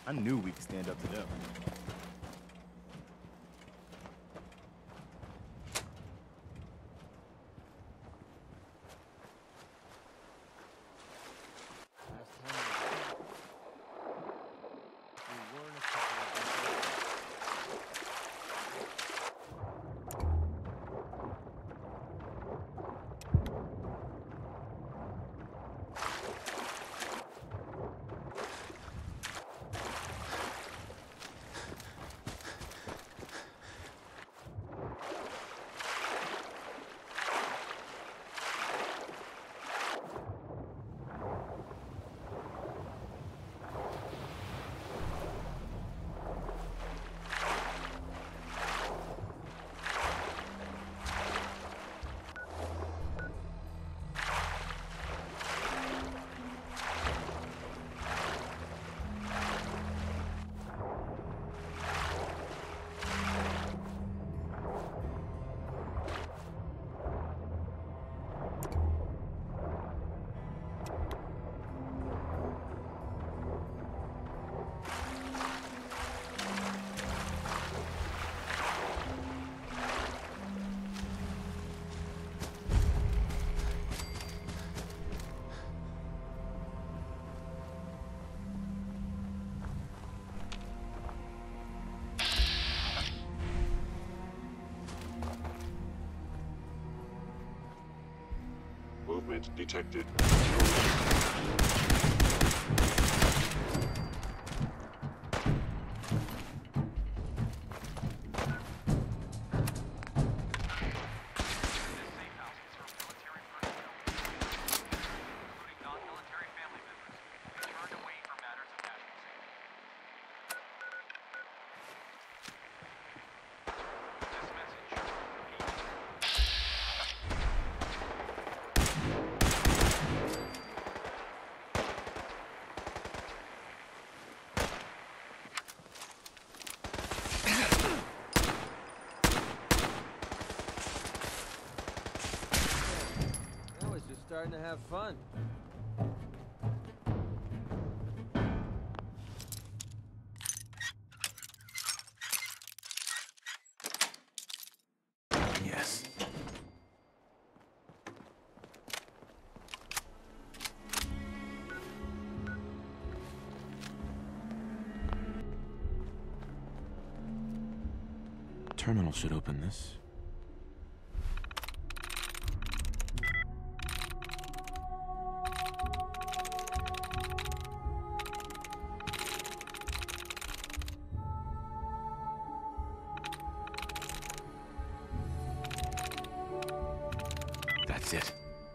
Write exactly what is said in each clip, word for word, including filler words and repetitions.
I knew we could stand up to them. Movement detected. Starting to have fun. Yes. Terminal should open this. That's it.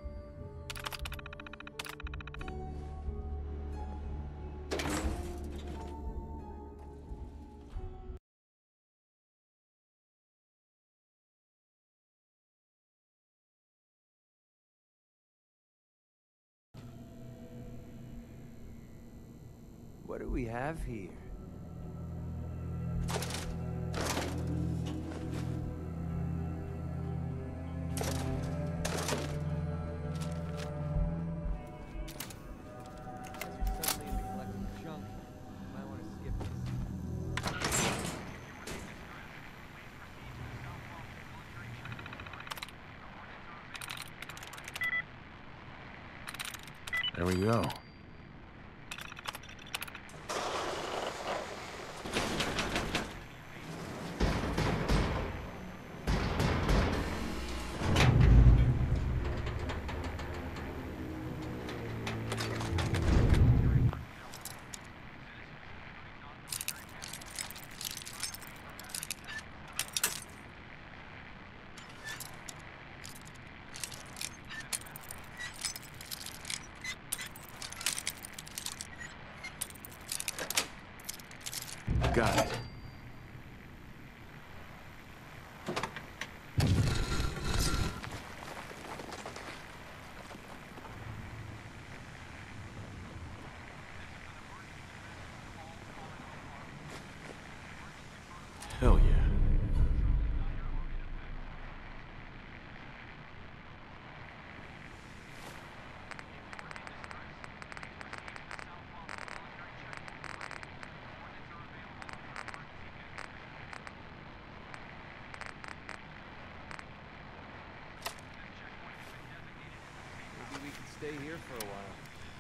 What do we have here? There we go. Got it. Hell yeah. stay here for a while.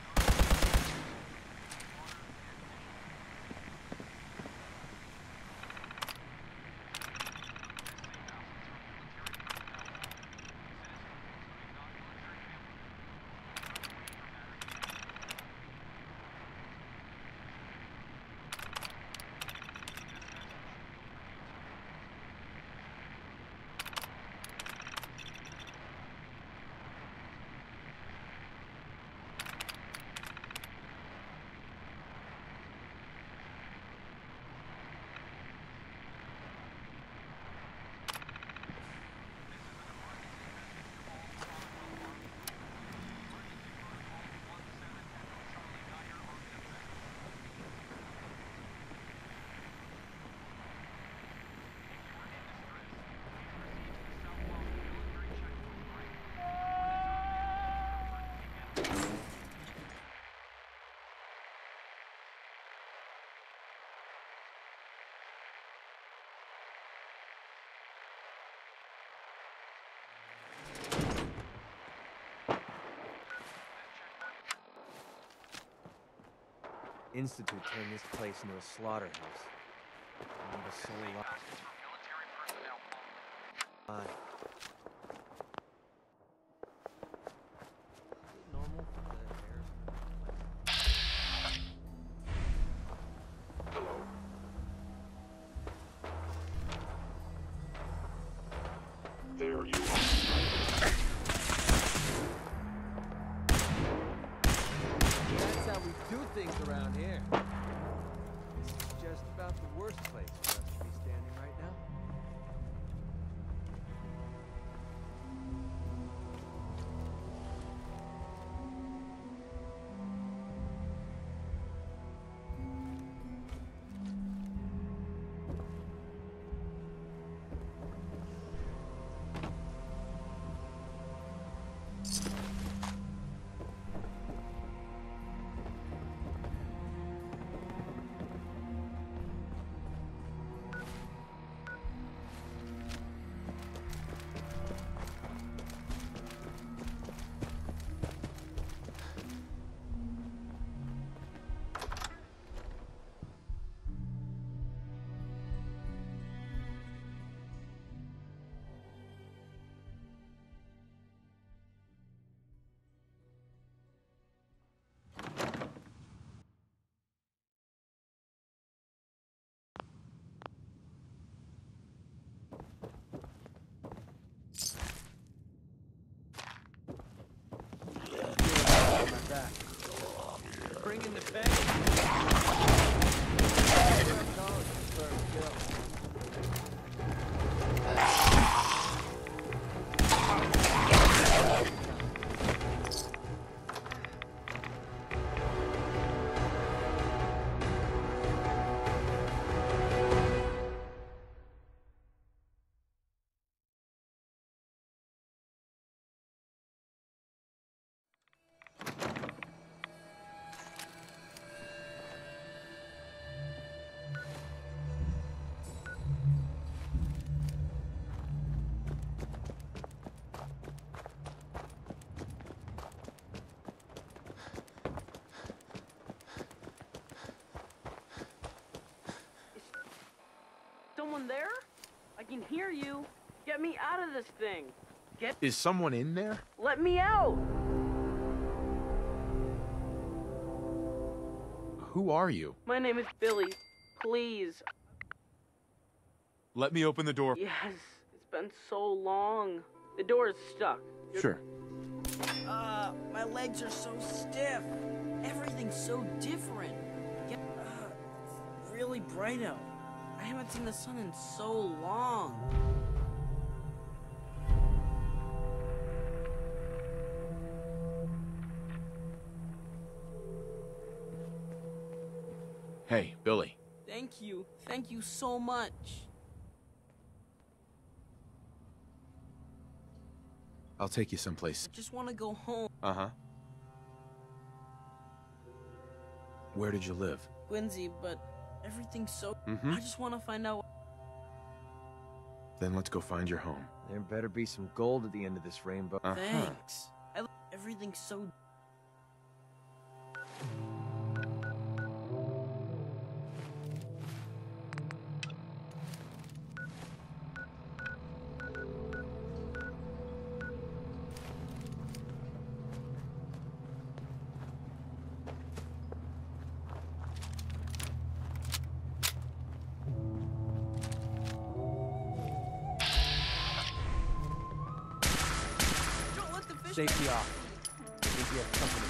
Institute turned this place into a slaughterhouse. I need a soul line. Is it normal for the There you are. That's how we do things around here. This is just about the worst place for us to be standing right now. Bring in the bag. Someone there? I can hear you. Get me out of this thing. Get- Is someone in there? Let me out! Who are you? My name is Billy. Please. Let me open the door. Yes, it's been so long. The door is stuck. You're- Sure. Uh, my legs are so stiff. Everything's so different. Get, uh, it's really bright out. I haven't seen the sun in so long. Hey, Billy. Thank you. Thank you so much. I'll take you someplace. I just want to go home. Uh-huh. Where did you live? Quincy, but everything's so... Mm-hmm. I just want to find out... Then let's go find your home. There better be some gold at the end of this rainbow. Uh-huh. Thanks. I... Everything's so... Don't let the fish. Safety off. I think we have company.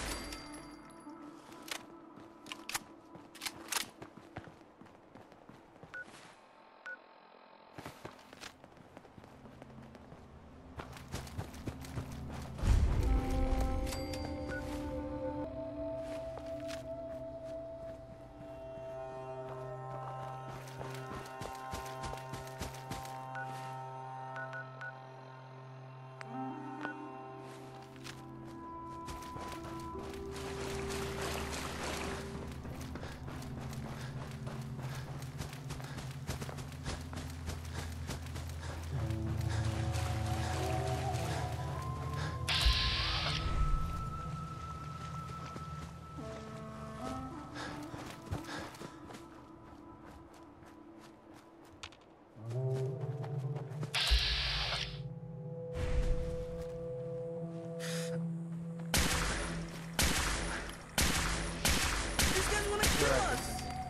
These guys want to kill us.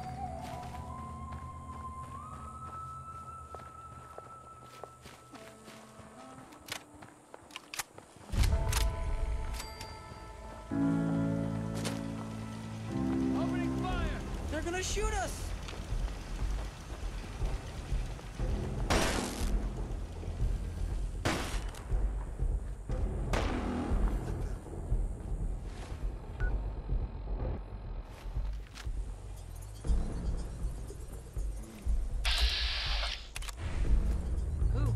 Opening fire! They're gonna shoot us. Who?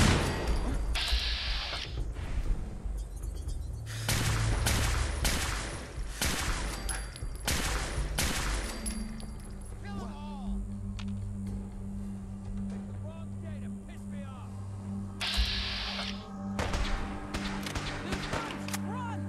Kill them all! Picked the wrong day to piss me off. These guys, run!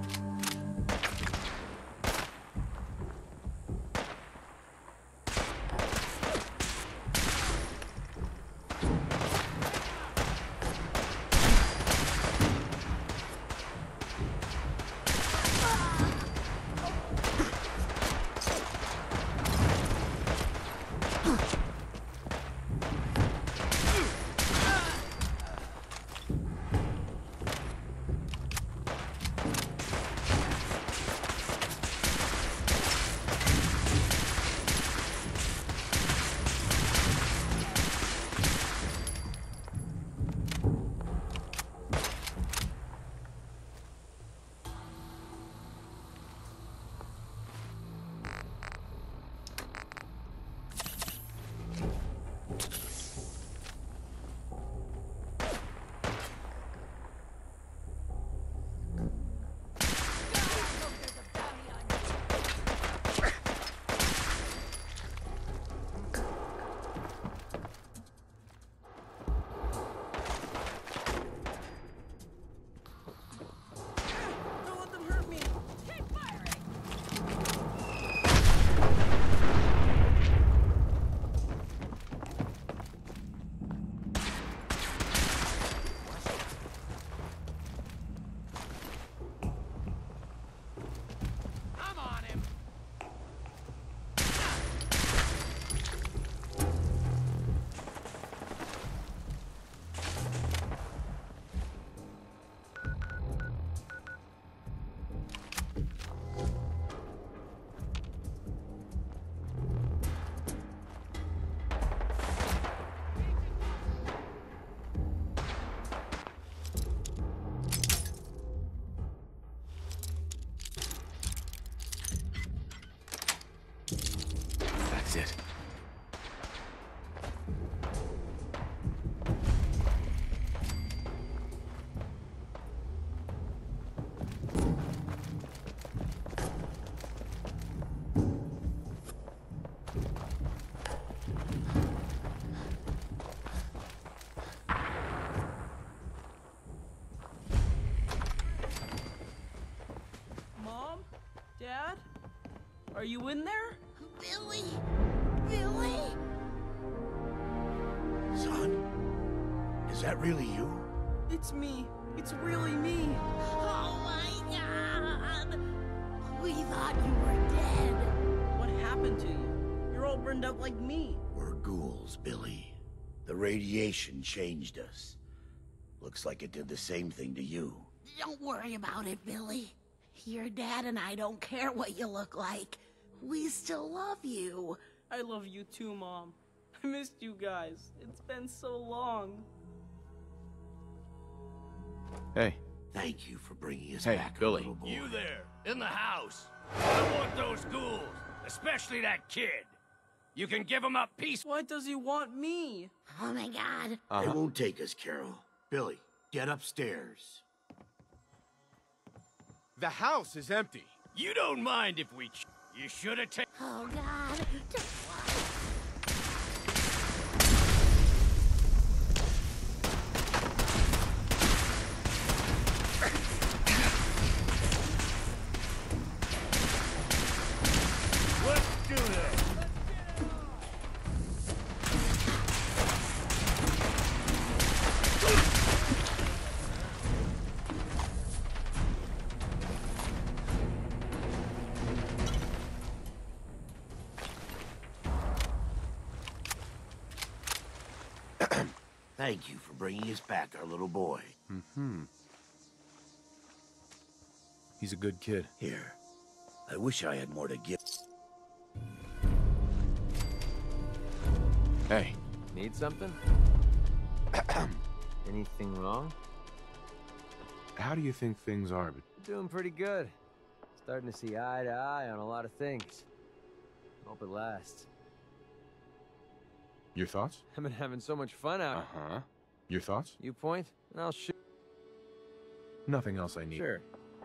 Don't let them hurt me. Keep firing. I'm on him! That's it. Mom? Dad? Are you in there? Billy! Billy! Son? Is that really you? It's me. It's really me. Oh my god! We thought you were dead. What happened to you? You're all burned up like me. We're ghouls, Billy. The radiation changed us. Looks like it did the same thing to you. Don't worry about it, Billy. Your dad and I don't care what you look like. We still love you. I love you too, Mom. I missed you guys. It's been so long. Hey, Thank you for bringing us Hey, back, Billy. little boy. You there, in the house. I want those ghouls, especially that kid. You can give him up peace. Why does he want me? Oh my god. They uh-huh. won't take us, Carol. Billy, get upstairs. The house is empty. You don't mind if we ch- You should have taken... Oh god. Just Let's do this. Thank you for bringing us back our little boy. Mm-hmm. He's a good kid. Here. I wish I had more to give. Hey, Need something? Anything wrong? how do you think things are? But Doing pretty good. Starting to see eye to eye on a lot of things. Hope it lasts. your thoughts? I've been having so much fun out. Uh-huh. Your thoughts? You point, and I'll shoot. Nothing else I need. Sure.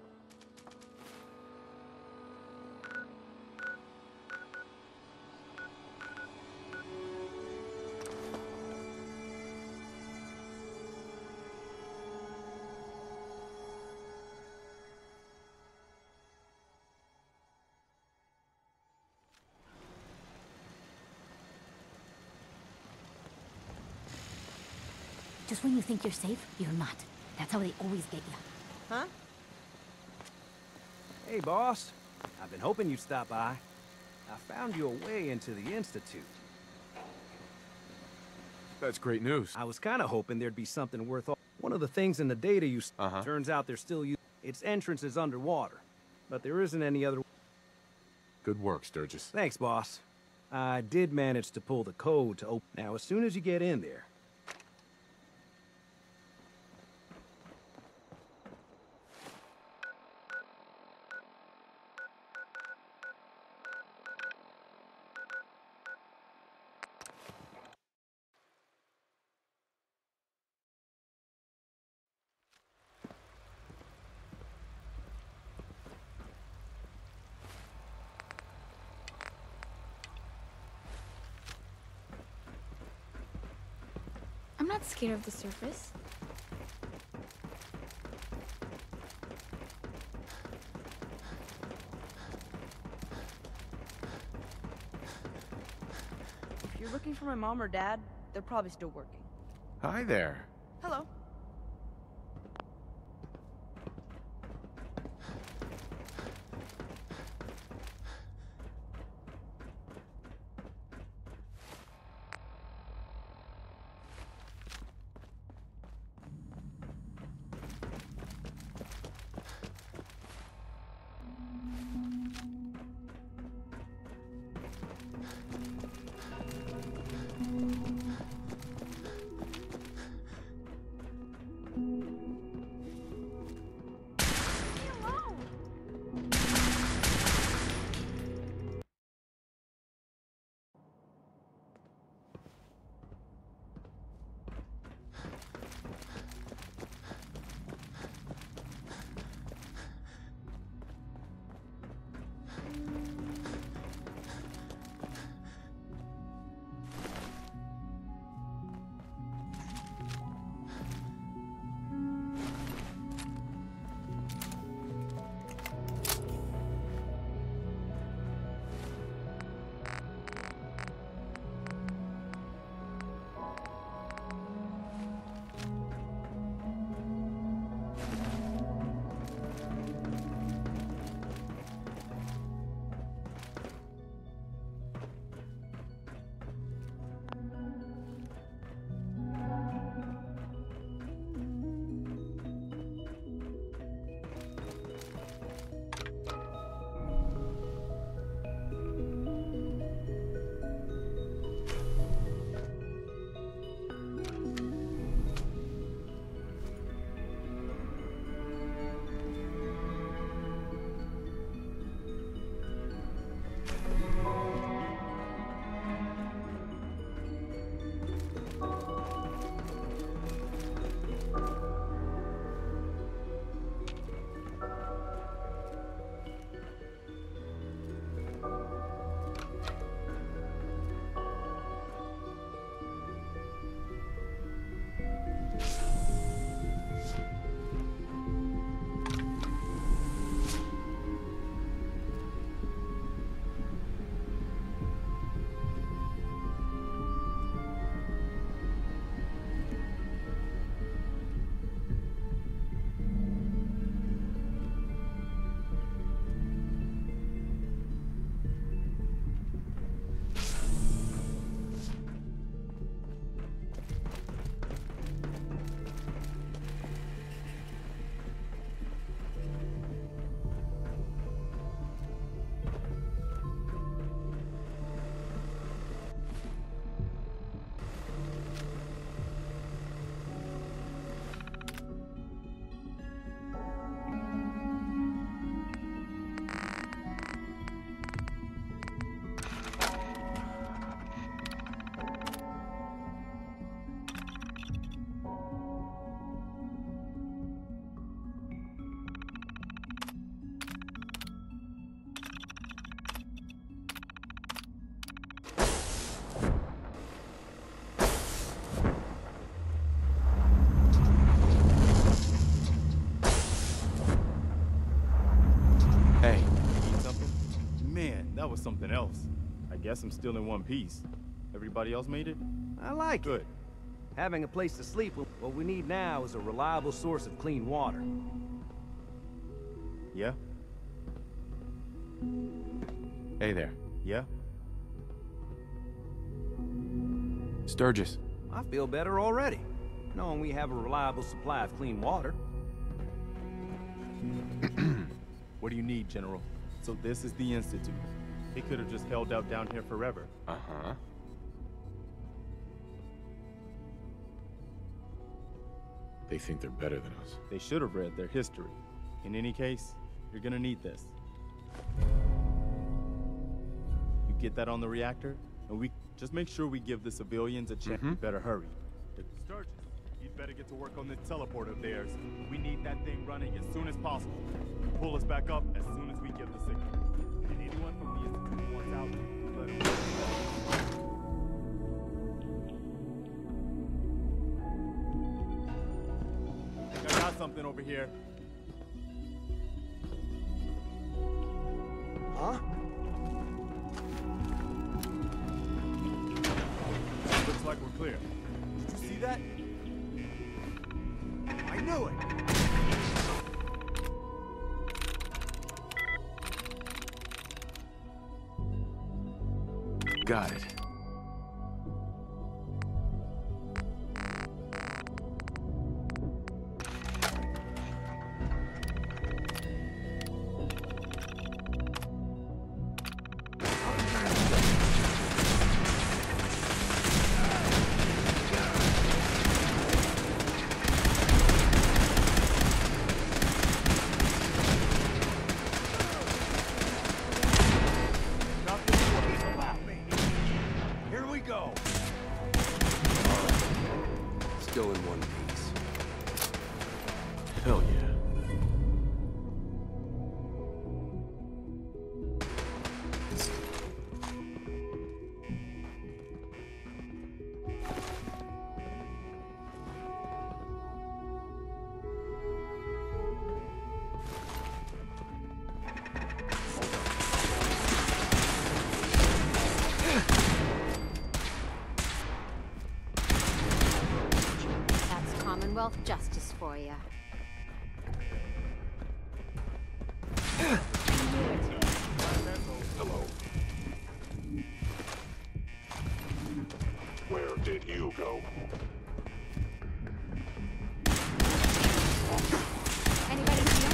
Just when you think you're safe, you're not. That's how they always get you. Huh? Hey, boss. I've been hoping you'd stop by. I found you a way into the Institute. That's great news. I was kind of hoping there'd be something worth... One of the things in the data you... s- Uh-huh. Turns out they're still... u- Its entrance is underwater. But there isn't any other... Good work, Sturgis. Thanks, boss. I did manage to pull the code to open... Now, as soon as you get in there... I'm not scared of the surface. If you're looking for my mom or dad, they're probably still working. Hi there. Hello. that was something else. I guess I'm still in one piece. Everybody else made it? I like Good. it. Having a place to sleep, what we need now is a reliable source of clean water. Yeah? Hey there. Yeah? Sturgis. I feel better already, knowing we have a reliable supply of clean water. What do you need, General? So this is the Institute. They could have just held out down here forever. Uh-huh. They think they're better than us. They should have read their history. In any case, you're gonna need this. You get that on the reactor, and we just make sure we give the civilians a chance. Mm-hmm. You better hurry. Sturgis, you'd better get to work on this teleport of theirs. We need that thing running as soon as possible. Pull us back up as soon as we give the signal. And anyone from the Institute wants out, let them know. I got something over here. Huh? Looks like we're clear. Did you see that? I knew it! Got it. Still in one piece. Hell yeah. Commonwealth justice for you. Hello. Where did you go? Anybody here?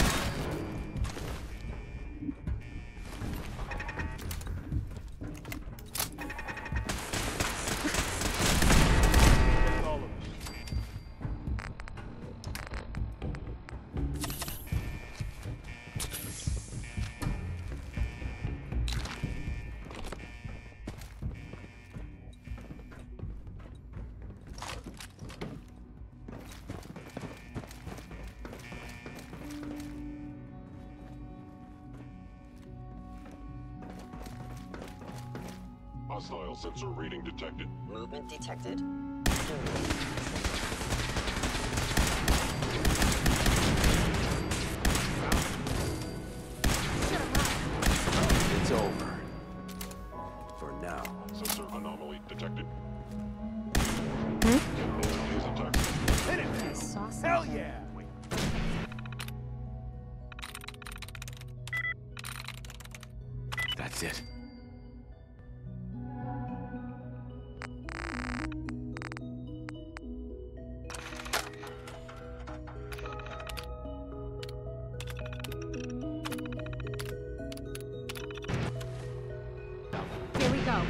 Hostile sensor reading detected. Movement detected. It's over. For now. Sensor anomaly detected. Hmm? These attacks. Hit it! I saw something. Hell yeah! That's it. Here we go.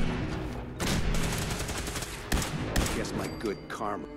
Guess my good karma.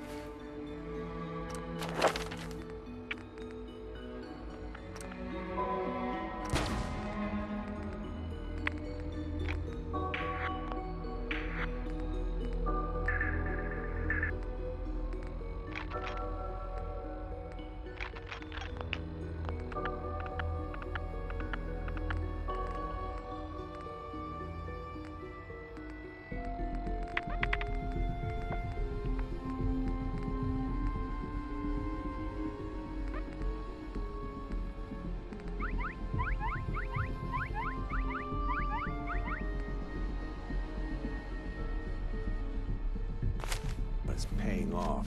paying off.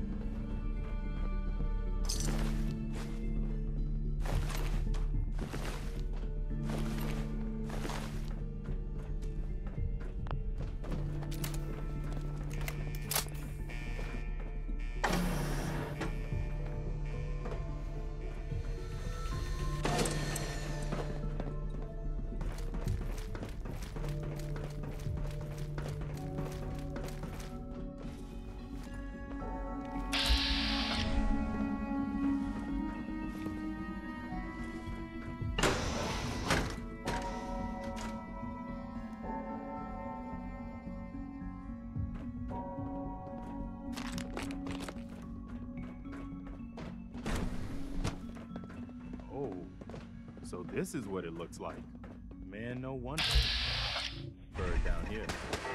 So this is what it looks like. Man, no wonder. Bird down here.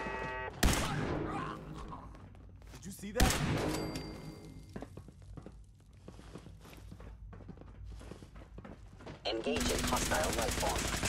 Did you see that? Engaging hostile life form.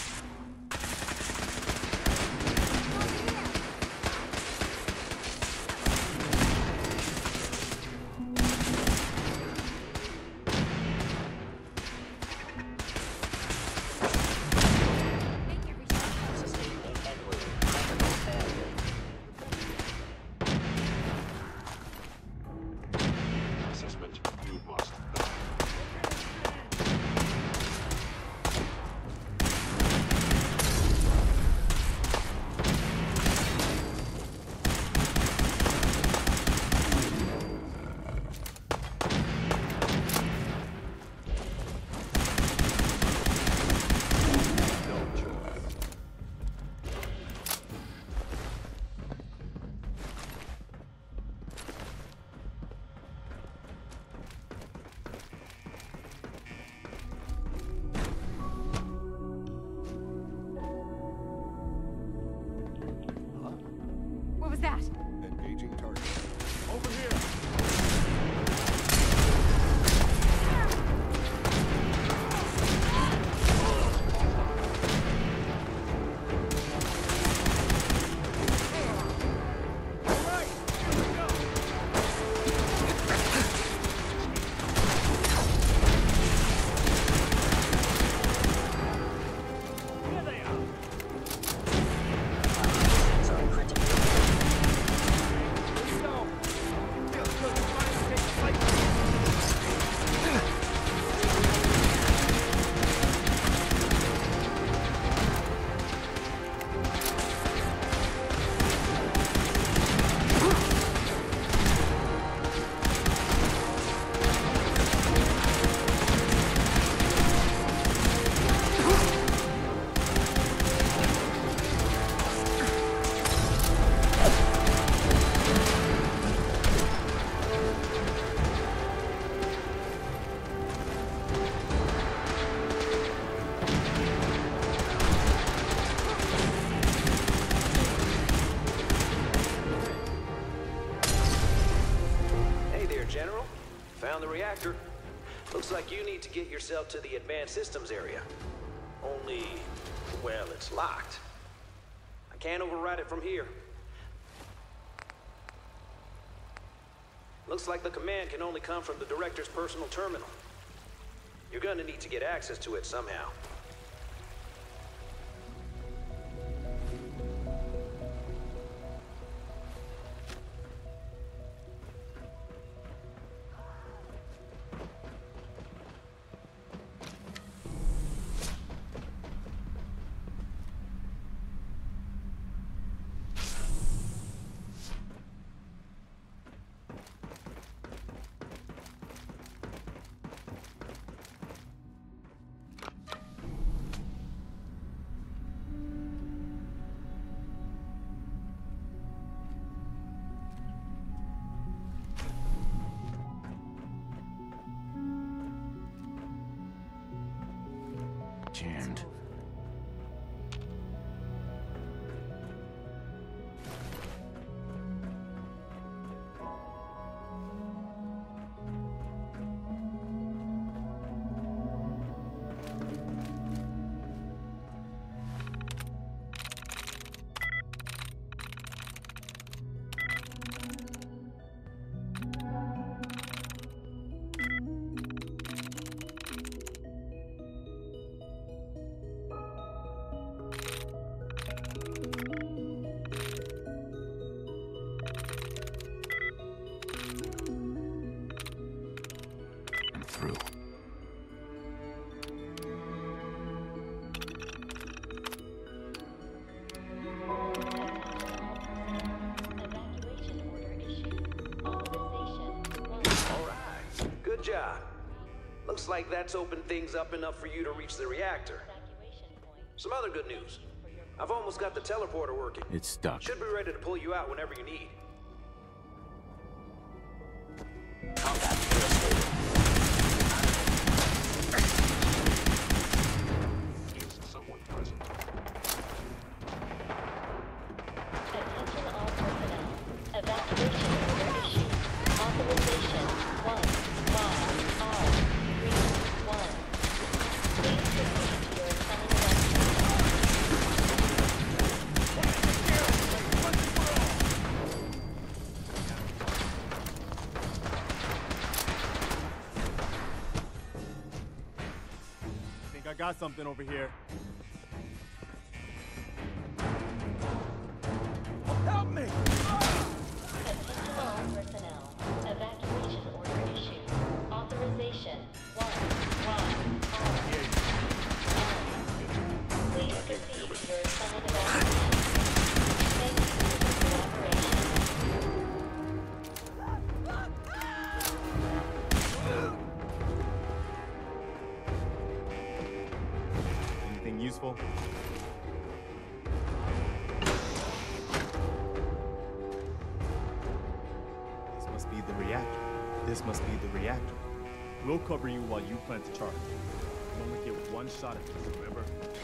What was that? Engaging target. Over here. General, found the reactor. Looks like you need to get yourself to the advanced systems area. Only, well, it's locked. I can't override it from here. Looks like the command can only come from the director's personal terminal. You're gonna need to get access to it somehow. like that's opened things up enough for you to reach the reactor. Some other good news. I've almost got the teleporter working. It's stuck. Should be ready to pull you out whenever you need. Is someone present? Attention all personnel. Evacuation order issued. Authorization one Y R three one. Please proceed to your assigned I think I got something over here. Help me! Attention all personnel. Evacuation order issued. Authorization one Y R Please proceed to your assigned evacuation. Thank you for your cooperation. Anything useful? This must be the reactor. This must be the reactor. We'll cover you while you plant the charge. You only get one shot at this, remember?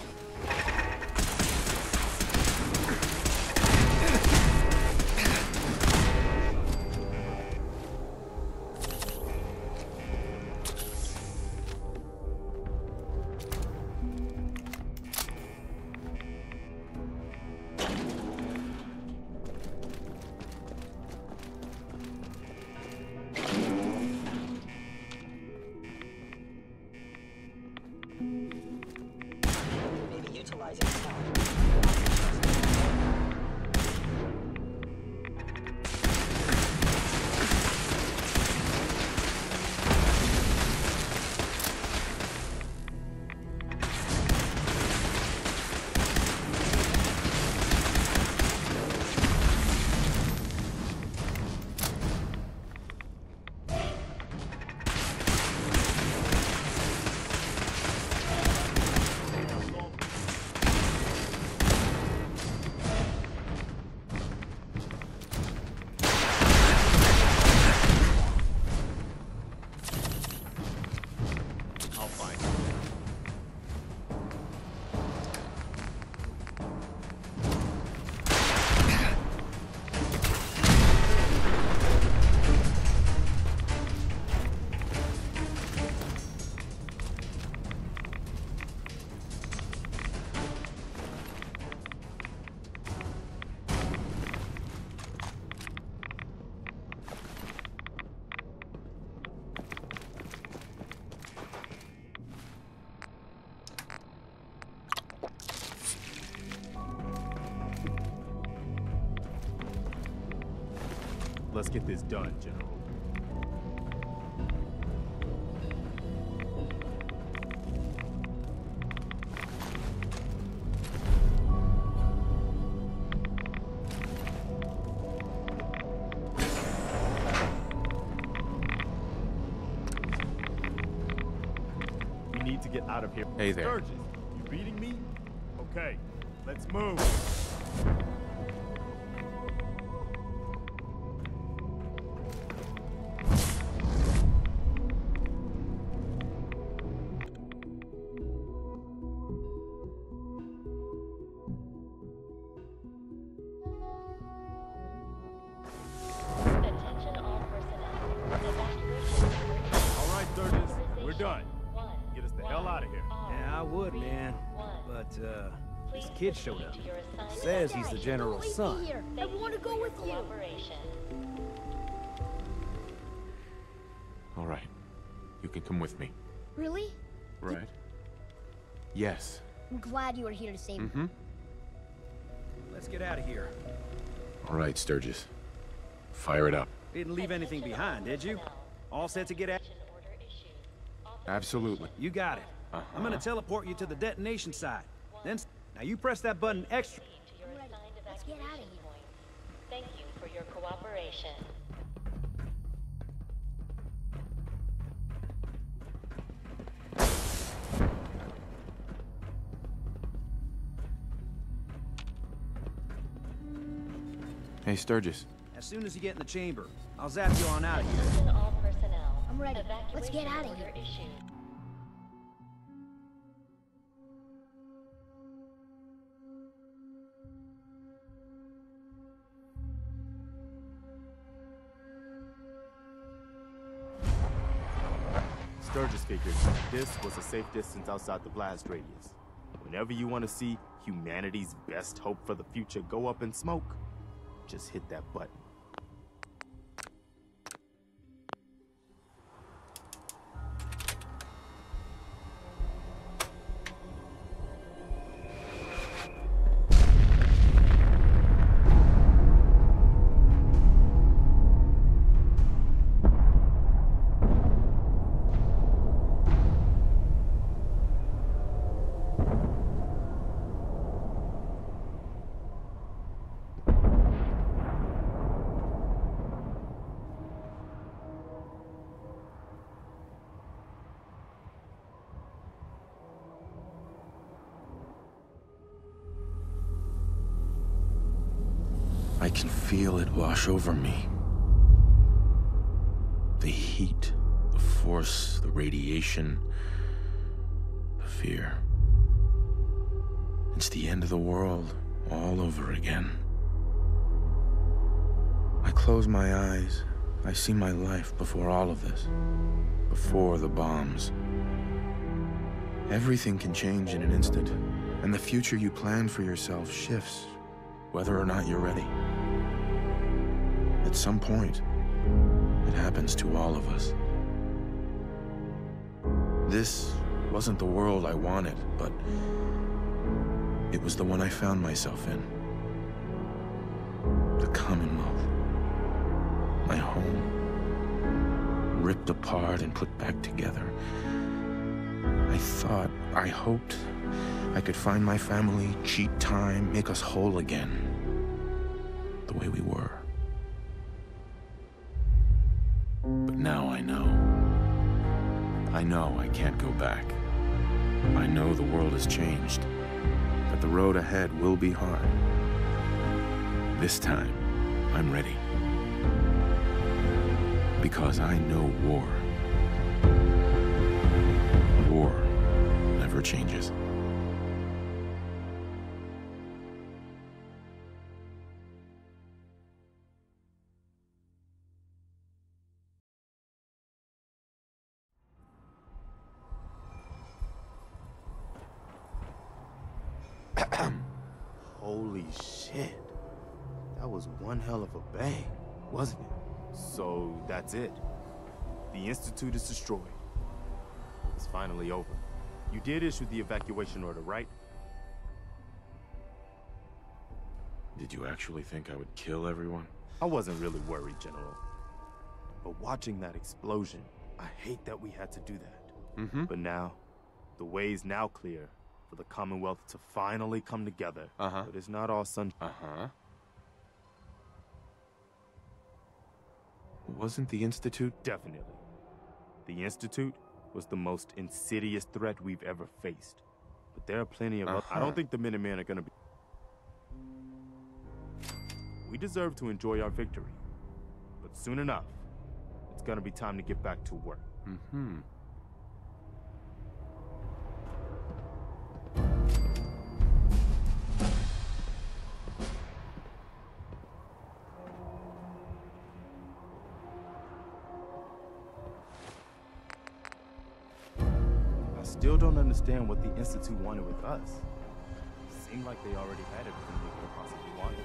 Maybe utilizing the I'll find Let's get this done, General. We need to get out of here. Hey there. Sturgis, you reading me? Okay, let's move. Attention all personnel. Evacuation order issued. All right, Sturgis, we're done. Get us the hell out of here. Yeah, I would, man. But, uh, this kid showed up. Says he's the general's son. I want to go with you. All right. You can come with me. Really? Right? Yes. I'm glad you were here to save me. Mm-hmm. Let's get out of here. All right, Sturgis. Fire it up. Didn't leave anything behind, did you? All set to get out? Absolutely. You got it. Uh-huh. I'm gonna teleport you to the detonation site. Then, now you press that button extra. Let's get out of here. Thank you for your cooperation. Hey, Sturgis. As soon as you get in the chamber, I'll zap you on out of here. Attention all personnel. I'm ready. Let's get out of Evacuation here. order issued. Sturgis figured this was a safe distance outside the blast radius. Whenever you want to see humanity's best hope for the future go up in smoke, just hit that button. I can feel it wash over me. The heat, the force, the radiation, the fear. It's the end of the world all over again. I close my eyes. I see my life before all of this. Before the bombs. Everything can change in an instant, and the future you plan for yourself shifts, whether or not you're ready. At some point, it happens to all of us. This wasn't the world I wanted, but it was the one I found myself in. The Commonwealth. My home. Ripped apart and put back together. I thought, I hoped, I could find my family, cheat time, make us whole again. The way we were. But now I know. I know I can't go back. I know the world has changed. That the road ahead will be hard. This time, I'm ready. Because I know war. War never changes. Holy shit. That was one hell of a bang, wasn't it? So that's it. The Institute is destroyed. It's finally over. You did issue the evacuation order, right? Did you actually think I would kill everyone? I wasn't really worried, General. But watching that explosion, I hate that we had to do that. Mm-hmm. But now, the way's now clear for the Commonwealth to finally come together. Uh-huh. But it's not all sunshine. Uh-huh. Wasn't the Institute? Definitely. The Institute was the most insidious threat we've ever faced. But there are plenty of... Uh-huh. I don't think the Minutemen are gonna be... We deserve to enjoy our victory. But soon enough, it's gonna be time to get back to work. Mm-hmm. I still don't understand what the Institute wanted with us. Seemed like they already had everything they could have possibly wanted.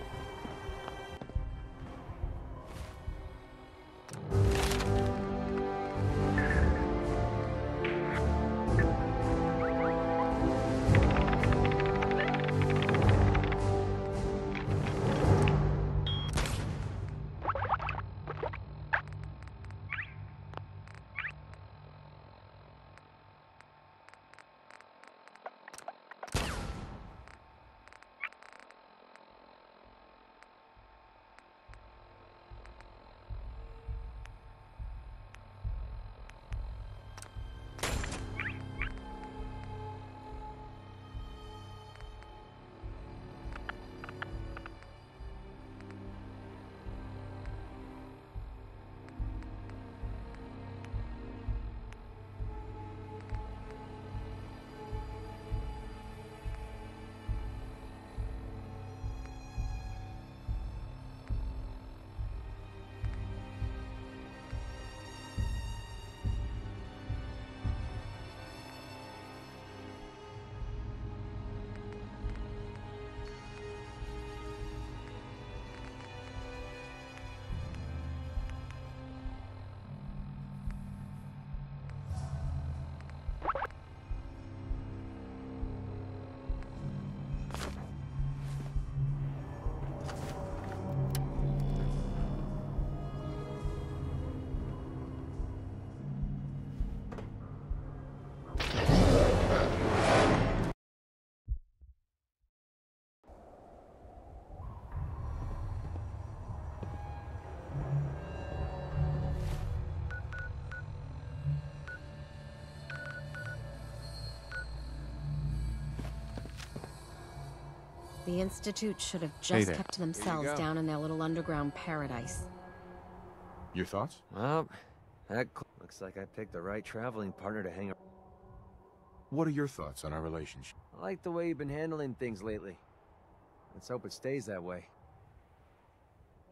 The Institute should have Hey just there. kept to Here you themselves go. down in their little underground paradise. Your thoughts? Well, that cl- looks like I picked the right traveling partner to hang around. What are your thoughts on our relationship? I like the way you've been handling things lately. Let's hope it stays that way.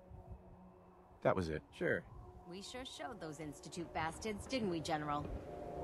That was it. Sure. We sure showed those Institute bastards, didn't we, General?